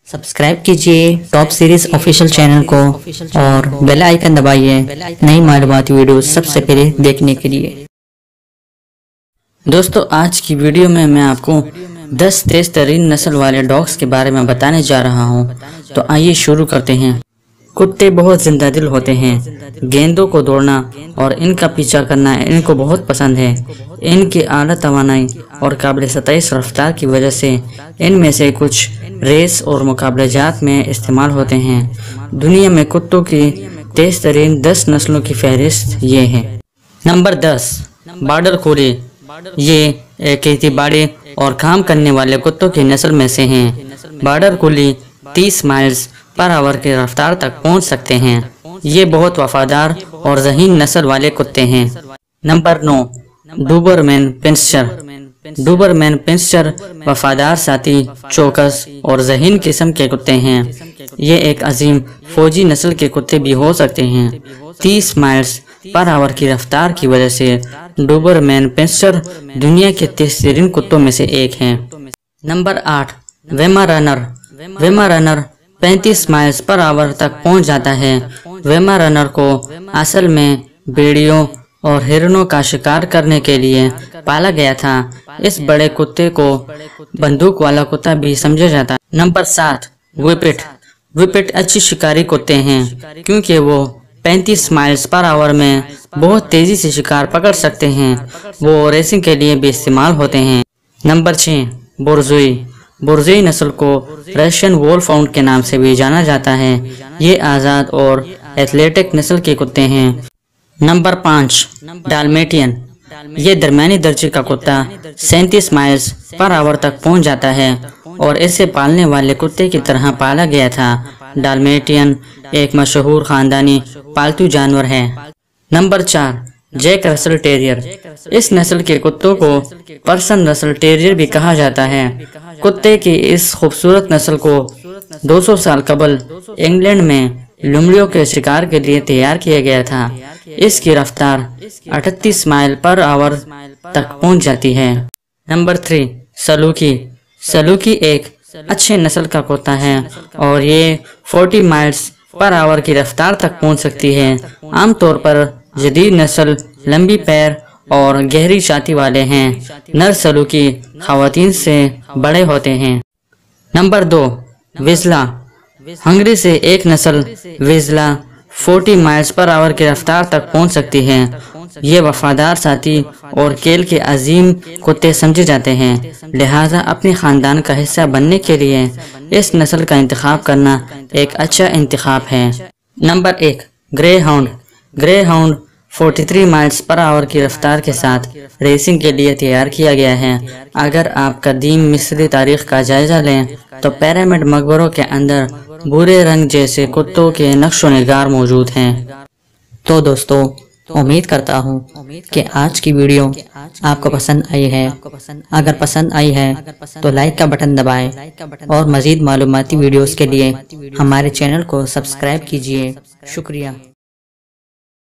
Subscribe کیجئے top series official channel کو اور بیل آئیکن دبائیے نئی معلوماتی ویڈیو سب سے پہلے دیکھنے کے لیے۔ دوستو آج کی ویڈیو میں آپ کو 10 تیز ترین نسل والے ڈاگز کے بارے میں بتانے جا رہا ہوں، تو آئیے شروع کرتے ہیں۔ کتے بہت زندہ دل ہوتے ہیں، گیندوں کو دوڑنا اور ان کا پیچھا کرنا ان کو بہت پسند ہے۔ ان کی اعلیٰ توانائی اور قابل ستائش رفتار کی وجہ سے ان میں سے کچھ ریس اور مقابلہ جات میں استعمال ہوتے ہیں۔ دنیا میں کتوں کی تیز ترین 10 نسلوں کی فہرست یہ ہے۔ نمبر 10، بارڈر کولی۔ یہ ایک اعتباری اور کام کرنے والے کتوں کی نسل میں سے ہیں۔ بارڈر کولی 30 مائلز پر آور کی رفتار تک پہنچ سکتے ہیں۔ یہ بہت وفادار اور ذہین نسل والے کتے ہیں۔ نمبر 9، ڈوبرمین پنسچر۔ ڈوبرمین پنسچر وفادار ساتھی، چوکس اور ذہین قسم کے کتے ہیں۔ یہ ایک عظیم فوجی نسل کے کتے بھی ہو سکتے ہیں۔ 30 مائلز پر آور کی رفتار کی وجہ سے ڈوبرمین پنسچر دنیا کے تیز ترین کتوں میں سے ایک ہیں۔ نمبر 8، ویمارنر۔ ویمارنر 35 مائلز پر آور تک پہنچ جاتا ہے۔ ویمارنر کو اصل میں بھیڑیوں اور ہرنوں کا شکار کرنے کے لیے پالا گیا تھا۔ اس بڑے کتے کو بندوق والا کتا بھی سمجھا جاتا ہے۔ نمبر 7، وپٹ۔ وپٹ اچھی شکاری کتے ہیں کیونکہ وہ 35 مائلز پر آور میں بہت تیزی سے شکار پکڑ سکتے ہیں۔ وہ ریسنگ کے لیے بھی استعمال ہوتے ہیں۔ نمبر 6، بورزوئی۔ بورزوئی نسل کو رشین وولف ہاؤنڈ کے نام سے بھی جانا جاتا ہے۔ یہ آزاد اور ایتھلیٹک نسل کے کتے ہیں۔ Number 5، Dalmatian. یہ درمیانی درجے کا کتا 37 مائلز پر آور تک پہنچ جاتا ہے اور اسے پالنے والے کتے کی طرح پالا گیا تھا۔ ڈالمیٹین ایک مشہور خاندانی پالتو جانور ہے۔ نمبر 4، جیک رسل ٹیریئر۔ اس نسل کے کتوں کو پرسن رسل ٹیریئر بھی کہا جاتا ہے۔ کتے کی اس خوبصورت نسل کو 200 سال قبل انگلینڈ میں لومڑیوں کے شکار کے لیے تیار کیا گیا تھا۔ اس کی رفتار 38 مائل پر آور تک پہنچ جاتی ہے۔ نمبر 3، سلوکی۔ سلوکی ایک اچھے نسل کا کتا ہے اور یہ 40 مائلز پر آور کی رفتار تک پہنچ سکتی ہے۔ عام طور پر جدید نسل لمبی پیر اور گہری چھاتی والے ہیں۔ نر سلوکی خواتین سے بڑے ہوتے ہیں۔ نمبر 2، ویزلا۔ ہنگری سے ایک نسل ویزلا 40 مائلز پر آور کی رفتار تک پہنچ سکتی ہے۔ یہ وفادار ساتھی اور کھیل کے عظیم کتے سمجھے جاتے ہیں، لہٰذا اپنے خاندان کا حصہ بننے کے لیے اس نسل کا انتخاب کرنا ایک اچھا انتخاب ہے۔ Number 1، greyhound. Greyhound 43 miles per hour کی رفتار کے ساتھ ریسنگ کے لیے تیار کیا گیا ہے۔ اگر آپ قدیم مصری تاریخ کا جائزہ لیں تو پیرامڈ مقبروں کے اندر بھورے رنگ جیسے کتوں کے نقش و نگار موجود ہیں۔ تو دوستو امید کرتا ہوں کہ آج کی ویڈیو آپ کو پسند آئی ہے۔ اگر پسند آئی ہے تو لائک کا بٹن دبائیں اور مزید معلوماتی ویڈیوز کے لیے ہمارے چینل کو سبسکرائب کیجیے۔ شکریہ۔